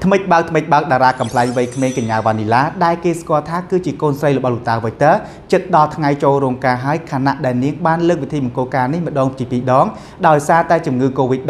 ថ្មិចបើកតារាកំ pl ៃ វ័យក្មេងកញ្ញាវ៉ានីឡាដែលគេស្គាល់ថាគឺជាកូនស្រីរបស់លោកតាវ៉ៃទ័រចិត្តដល់ថ្ងៃចូលរោងការហើយខណៈដែលនាងបានលើកវិធីមង្គលការនេះម្ដងជាពីរដងដោយសារតែជំងឺ COVID-19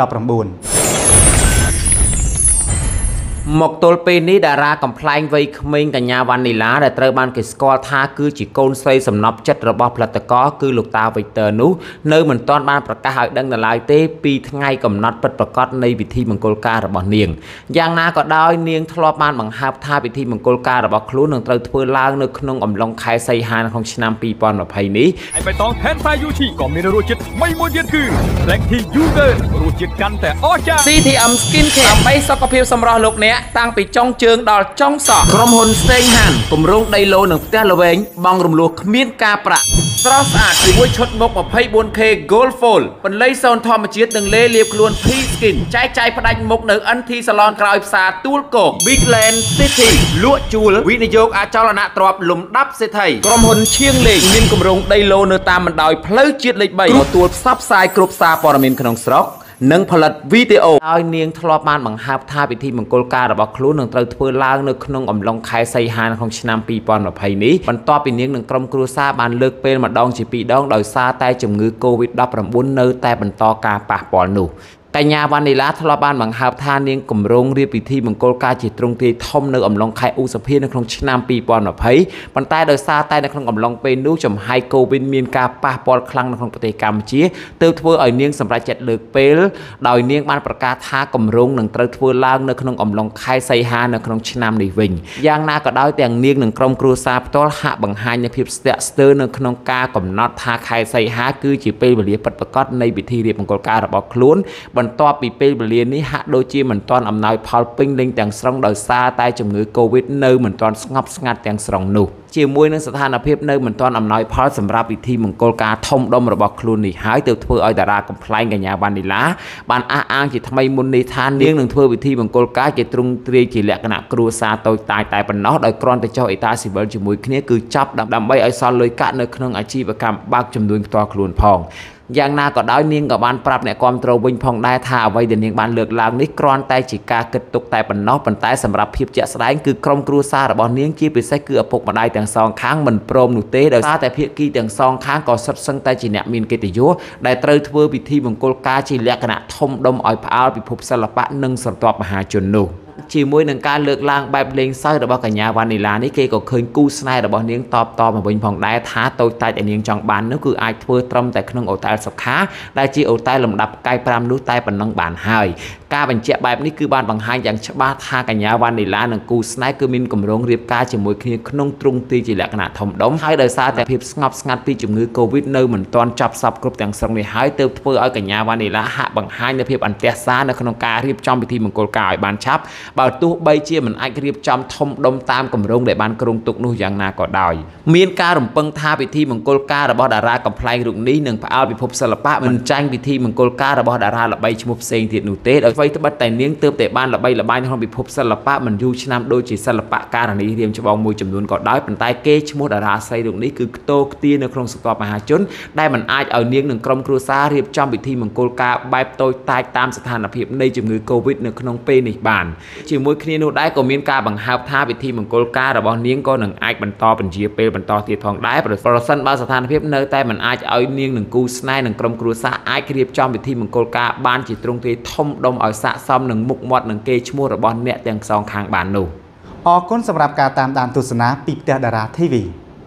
មកទល់ពេលនេះតារាកំ pl ៃ វ័យក្មេងកញ្ញាវ៉ានីឡាដែលត្រូវបានគេស្គាល់ថាគឺជាកូនស្រីសំណប់ចិត្តរបស់ផលិតករគឺលោកតាវ៉ៃទ័រនោះនៅមិនទាន់បានប្រកាសឲ្យដឹងនៅឡើយទេពីថ្ងៃកំណត់ពិតប្រាកដនៃពិធីមង្គលការរបស់នាងយ៉ាងណាក៏ដោយនាងធ្លាប់បានបង្ហើបថាពិធីមង្គលការរបស់ខ្លួននឹងត្រូវធ្វើឡើងនៅក្នុងអំឡុងខែសីហាក្នុងឆ្នាំ 2020 នេះហើយបៃតង Tensai Yuchi ក៏មានរសជាតិថ្មីមួយទៀតគឺ Black Tea Yogurt រសជាតិកាន់តែអស្ចារ្យ CTM Skin Care ដើម្បីសុខភាពសម្រស់លោកអ្នកតាំងពីចុងជើងដល់ចុងសក់ក្រុមហ៊ុនស្តេងហានគម្រោងដីឡូនឹងផ្ទះល្វែងបង់រំលោះគ្មានការប្រាក់ស្រស់ស្អាតជាមួយឈុតមុខ 24K Gold Fold បន្លៃសូនធម្មជាតិនិងលេលាបខ្លួន P Skin ចែកចាយផ្ដាច់មុខនៅ NT Salon ក្រោយផ្សារទួលគោក Big Land City លក់ជួលវិនិយោគអចលនទ្រព្យលំដាប់សេដ្ឋីក្រុមហ៊ុនឈៀងលេងមានគម្រោងដីឡូនៅតាមបណ្ដោយផ្លូវជាតិលេខ 3 ទទួលផ្សព្វផ្សាយគ្រប់សារព័ត៌មានក្នុងស្រុកនិងផលិតវីដេអូឲ្យនាងធ្លាប់បានបង្ហើបថាពិធីមង្គលការរបស់ខ្លួននឹងត្រូវធ្វើឡើងនៅក្នុងអំឡុងខែសីហាក្នុងឆ្នាំ 2020 នេះបន្ទាប់ពីនាងនិងក្រុមគ្រួសារបានលើកពេលម្ដងជាពីរដងដោយសារតែជំងឺ COVID-19 នៅតែបន្តការប៉ះពាល់នោះកញ្ញាវ៉ានីឡាធ្លាប់បានបង្ហើបថានាងគម្រោងរៀបពិធីមង្គលការជាទ្រង់ទ្រាយធំនៅអំឡុងខែឧសភានៅក្នុងឆ្នាំ 2020 ប៉ុន្តែដោយសារតែនៅក្នុងអំឡុងពេលនោះចំហាយ COVID មានការប៉ះពាល់ខ្លាំងនៅក្នុងប្រទេសកម្ពុជាទើបធ្វើឲ្យនាងសម្រេចចិត្តលើកពេលដោយនាងបានប្រកាសថាគម្រោងនឹងត្រូវធ្វើឡើងនៅក្នុងអំឡុងខែសីហានៅក្នុងឆ្នាំនេះវិញយ៉ាងណាក៏ដោយទាំងនាងនិងក្រុមគ្រួសារផ្ទាល់ហាក់បង្ហាញនូវភាពស្ទាក់ស្ទើរនៅក្នុងការកំណត់ថាខែសីហាគឺជាពេលវេលាពិតប្រាកដនៃពិធីរៀបមង្គលការរបស់ខ្លួនបន្ទាប់ពីពេលវេលានេះហាក់ដូចជាមិនទាន់អំណោយផលពេញលេញទាំងស្រុងដោយសារតែជំងឺ COVID នៅមិនទាន់ស្ងប់ស្ងាត់ទាំងស្រុងនោះជាមួយនឹងស្ថានភាពនៅមិនទាន់អំណោយផលសម្រាប់ពិធីមង្គលការធំដុំរបស់ខ្លួននេះហើយទើបធ្វើឲ្យតារាកំ pl ៃ កញ្ញាវ៉ានីឡាបានអះអាងជាថ្មីមុននេះថានាងនឹងធ្វើពិធីមង្គលការជាទ្រង់ទ្រាយជាលក្ខណៈគ្រួសារតូចតាចតែប៉ុណ្ណោះដោយគ្រាន់តែចុះអេតាស៊ីវិលជាមួយគ្នាគឺចាប់ដើម្បីឲ្យសល់លុយកាក់នៅក្នុងអាជីវកម្មបើកចំនួនផ្ទាល់ខ្លួនផងយ៉ាងណាក៏ដោយនាងក៏បានប្រាប់អ្នកគាំទ្រវិញផងដែរថាអ្វីដែលនាងបានលើកឡើងនេះគ្រាន់តែជាការគិតទុកតែប៉ុណ្ណោះប៉ុន្តែសម្រាប់ភាពជាក់ស្ដែងគឺក្រុមគ្រួសាររបស់នាងជាពិសេសគឺឪពុកម្ដាយទាំងសងខាងមិនព្រមនោះទេដោយសារតែភាគីទាំងសងខាងក៏សុទ្ធសឹងតែជាអ្នកមានកិត្តិយសដែលត្រូវធ្វើពិធីមង្គលការជាលក្ខណៈធំដុំឲ្យផ្អើលពិភពសិល្បៈនិងស្រទាប់មហាជននោះជាមួយនឹងការលើកឡើងបែបលេងសើចរបស់កញ្ញាវ៉ានីឡានេះគេក៏ឃើញគូស្នេហ៍របស់នាងតបមកវិញផងដែរថាតូចតាចដែលនាងចង់បាននោះគឺអាចធ្វើត្រឹមតែក្នុងអូតែលសុខាដែលជាអូតែលលំដាប់ផ្កាយ5នោះតែប៉ុណ្ណឹងបានហើយការបញ្ជាក់បែបនេះគឺបានបង្ហាញយ៉ាងច្បាស់ថាកញ្ញាវ៉ានីឡានិងគូស្នេហ៍គឺមានគម្រោងរៀបការជាមួយគ្នាក្នុងទ្រង់ទ្រាយជាលក្ខណៈធំដុំហើយដោយសារតែភាពស្ងប់ស្ងាត់ពីជំងឺ COVID នៅមិនទាន់ចប់សពគ្រប់ទាំងស្រុងនេះហើយទើបធ្វើឲ្យកញ្ញាវ៉ានីឡាហាក់បង្ហាញនូវភាពអន្ទះសារនៅក្នុងការរៀបចំពិធីមង្គលការឲ្យបានឆាប់បើទោះបីជាមិនអាចរៀបចំធំដុំតាមគម្រោងដែលបានគ្រោងទុកនោះយ៉ាងណាក៏ដោយមានការរំពឹងថាពិធីមង្គលការរបស់តារាកំ pl ៃ រូបនេះនឹងផ្អើលពិភពសិល្បៈមិនចាញ់ពិធីមង្គលការរបស់តារាល្បីឈ្មោះផ្សេងទៀតនោះទេដោយអ្វីត្បិតតែនាងទើបតែបានល្បីល្បាញក្នុងពិភពសិល្បៈមិនយូរឆ្នាំដូចជាសិល្បករនីរៀមច្បងមួយចំនួនក៏ដោយប៉ុន្តែគេឈ្មោះតារាស្រីរូបនេះគឺខ្ទោខ្ទានៅក្នុងស្រទាប់មហាជនដែលមិនអាចឲ្យនាងនិងក្រុមគ្រួសាររៀបចំពិធីមង្គលការបែបតូចតាចតាមស្ថានភាពនៃជំងឺ COVID នៅក្នុងពេលនេះបានជាមួយគ្នានោះដែរក៏មានការបង្ហើបថាពិធីមង្គលការរបស់នាងក៏នឹងអាចបន្តពន្យាពេលបន្តទៀតផងដែរប្រសិនបើស្ថានភាពនៅតែមិនអាចឲ្យនាងនិងគូស្នេហ៍និងក្រុមគ្រួសារអាចរៀបចំពិធីមង្គលការបានជាទ្រង់ទ្រាយធំដុំឲ្យស័ក្តិសមនឹងមុខមាត់និងកេរ្តិ៍ឈ្មោះរបស់អ្នកទាំងសងខាងបាននោះអរគុណសម្រាប់ការតាមដានទស្សនាពីផ្ទះតារា TV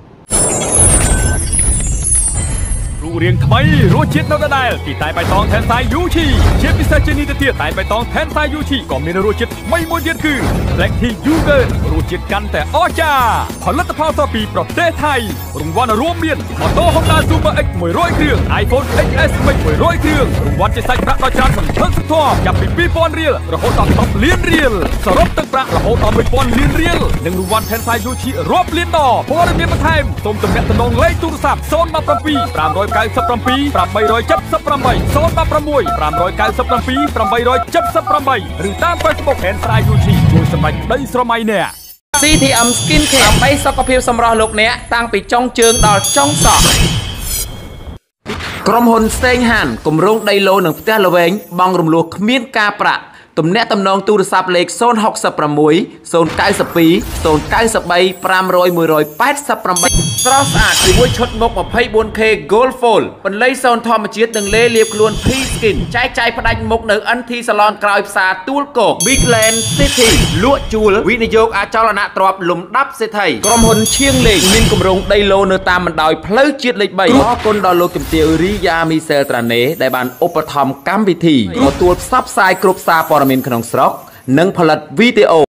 រូបរាងថ្មីរសជាតិនៅដដែលពីតែបៃតង Tensai Yuchi ជាពិសេសជាងនេះទៅទៀតតែបៃតង Tensai Yuchi ក៏មានរសជាតិថ្មីមួយទៀតគឺ Black Tea Yogurt រសជាតិកាន់តែអស្ចារ្យផលិតផលពីប្រទេសថៃរង្វាន់រួមមានម៉ូតូ Honda Super X 100គ្រឿង iPhone XS Max 100គ្រឿងរង្វាន់ជាសាច់ប្រាក់ដ៏ច្រើនសន្ធឹកសន្ធាប់ចាប់ពី 2000 រៀលរហូតដល់ 10 លានរៀលសរុបទឹកប្រាក់រហូតដល់ 1000 លានរៀលនិងរង្វាន់ Tensai Yuchi រាប់លានដងព័ត៌មានបន្ថែមសូមទំនាក់ទំនងលេខទូរស័ព្ទ017 597 878 016 597 877ឬតាម Facebook Tensai Yuchi ជួយសម្រេចក្តីស្រមៃអ្នក CTM Skin Care ដើម្បីសុខភាពសម្រស់លោកអ្នកតាំងពីចុងជើងដល់ចុងសក់ក្រុមហ៊ុនស្តេងហានគម្រោងដីឡូនឹងផ្ទះល្វែងបង់រំលោះគ្មានការប្រាក់ទំនាក់ទំនងទូរស័ព្ទលេខ066 092 093 500 188 ស្រស់ស្អាតជាមួយឈុតមុខ 24K Gold Fold បន្លៃសូនធម្មជាតិនិងលេលាបខ្លួន P Skin ចែកចាយផ្ដាច់មុខនៅ NT Salon ក្រោយផ្សារទួលគោក Big Land City លក់ជួលវិនិយោគអចលនទ្រព្យលំដាប់សេដ្ឋីក្រុមហ៊ុនឈៀងលេងមានគម្រោងដីឡូនៅតាមបណ្ដោយផ្លូវជាតិលេខ 3 អរគុណដល់លោកជំទាវរីយ៉ាមីសែលត្រាណេដែលបានឧបត្ថម្ភកម្មវិធីទទួលផ្សព្វផ្សាយគ្រប់សារព័ត៌មានក្នុងស្រុកនិងផលិតវីដេអូ